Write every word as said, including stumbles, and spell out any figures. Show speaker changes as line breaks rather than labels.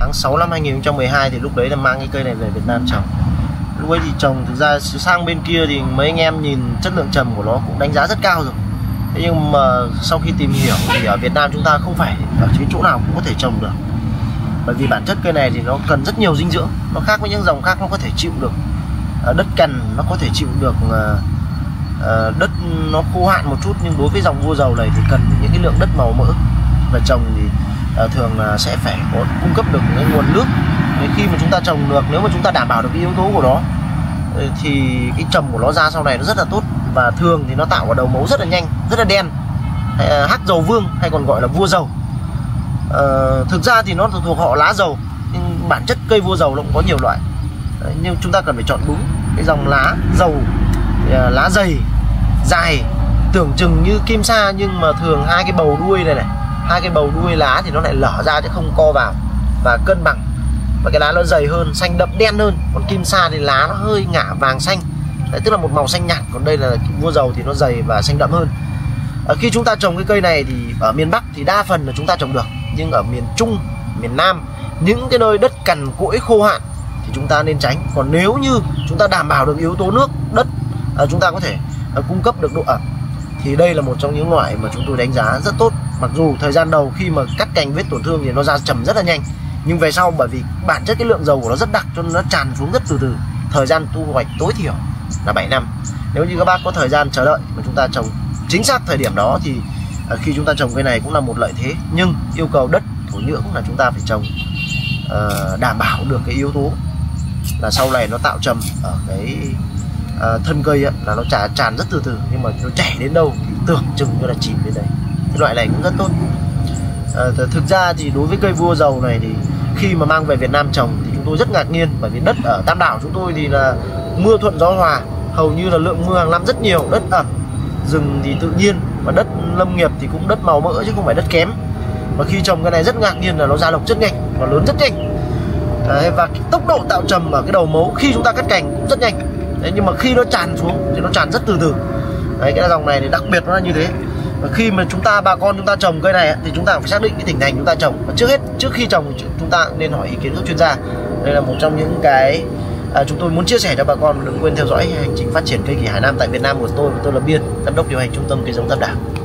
tháng sáu năm hai nghìn không trăm mười hai thì lúc đấy là mang cái cây này về Việt Nam trồng. Lúc ấy thì trồng thực ra sang bên kia thì mấy anh em nhìn chất lượng trầm của nó cũng đánh giá rất cao rồi. Thế nhưng mà sau khi tìm hiểu thì ở Việt Nam chúng ta không phải ở cái chỗ nào cũng có thể trồng được. Bởi vì bản chất cây này thì nó cần rất nhiều dinh dưỡng. Nó khác với những dòng khác, nó có thể chịu được đất cằn, nó có thể chịu được đất nó khô hạn một chút. Nhưng đối với dòng vua dầu này thì cần những cái lượng đất màu mỡ. Và trồng thì thường là sẽ phải có cung cấp được cái nguồn nước. Để khi mà chúng ta trồng được, nếu mà chúng ta đảm bảo được cái yếu tố của nó thì cái trầm của nó ra sau này nó rất là tốt. Và thường thì nó tạo vào đầu mấu rất là nhanh, rất là đen, hắc dầu vương hay còn gọi là vua dầu. à, Thực ra thì nó thuộc họ lá dầu, nhưng bản chất cây vua dầu nó cũng có nhiều loại. Đấy, nhưng chúng ta cần phải chọn đúng cái dòng lá dầu, lá dày, dài, tưởng chừng như kim sa nhưng mà thường hai cái bầu đuôi này này, hai cái bầu đuôi lá thì nó lại lở ra chứ không co vào và cân bằng. Và cái lá nó dày hơn, xanh đậm đen hơn. Còn kim sa thì lá nó hơi ngả vàng xanh. Đấy, tức là một màu xanh nhạt. Còn đây là vua dầu thì nó dày và xanh đậm hơn. Ở khi chúng ta trồng cái cây này thì ở miền Bắc thì đa phần là chúng ta trồng được. Nhưng ở miền Trung, miền Nam, những cái nơi đất cằn cỗi khô hạn thì chúng ta nên tránh. Còn nếu như chúng ta đảm bảo được yếu tố nước, đất, chúng ta có thể cung cấp được độ ẩm, thì đây là một trong những loại mà chúng tôi đánh giá rất tốt. Mặc dù thời gian đầu khi mà cắt cành vết tổn thương thì nó ra trầm rất là nhanh, nhưng về sau bởi vì bản chất cái lượng dầu của nó rất đặc cho nên nó tràn xuống rất từ từ. Thời gian thu hoạch tối thiểu là bảy năm. Nếu như các bác có thời gian chờ đợi mà chúng ta trồng chính xác thời điểm đó thì khi chúng ta trồng cây này cũng là một lợi thế. Nhưng yêu cầu đất, thổ nhưỡng là chúng ta phải trồng uh, đảm bảo được cái yếu tố là sau này nó tạo trầm ở cái uh, thân cây ấy, là nó tràn, tràn rất từ từ, nhưng mà nó chảy đến đâu thì tưởng chừng như là chìm đến đấy. Cái loại này cũng rất tốt. uh, Thực ra thì đối với cây vua dầu này thì khi mà mang về Việt Nam trồng thì chúng tôi rất ngạc nhiên. Bởi vì đất ở Tam Đảo chúng tôi thì là mưa thuận gió hòa, hầu như là lượng mưa hàng năm rất nhiều, đất ẩm, rừng thì tự nhiên, và đất lâm nghiệp thì cũng đất màu mỡ chứ không phải đất kém. Và khi trồng cái này rất ngạc nhiên là nó ra lộc rất nhanh và lớn rất nhanh. Đấy, và cái tốc độ tạo trầm ở cái đầu mấu khi chúng ta cắt cành cũng rất nhanh. Đấy, nhưng mà khi nó tràn xuống thì nó tràn rất từ từ. Đấy, cái dòng này thì đặc biệt nó là như thế. Và khi mà chúng ta bà con chúng ta trồng cây này thì chúng ta phải xác định cái tỉnh thành chúng ta trồng. Và trước hết, trước khi trồng chúng ta nên hỏi ý kiến các chuyên gia. Đây là một trong những cái à, chúng tôi muốn chia sẻ cho bà con. Đừng quên theo dõi hành trình phát triển cây kỳ Hải Nam tại Việt Nam của tôi. Tôi là Biên, giám đốc điều hành trung tâm cây giống Tam Đảo.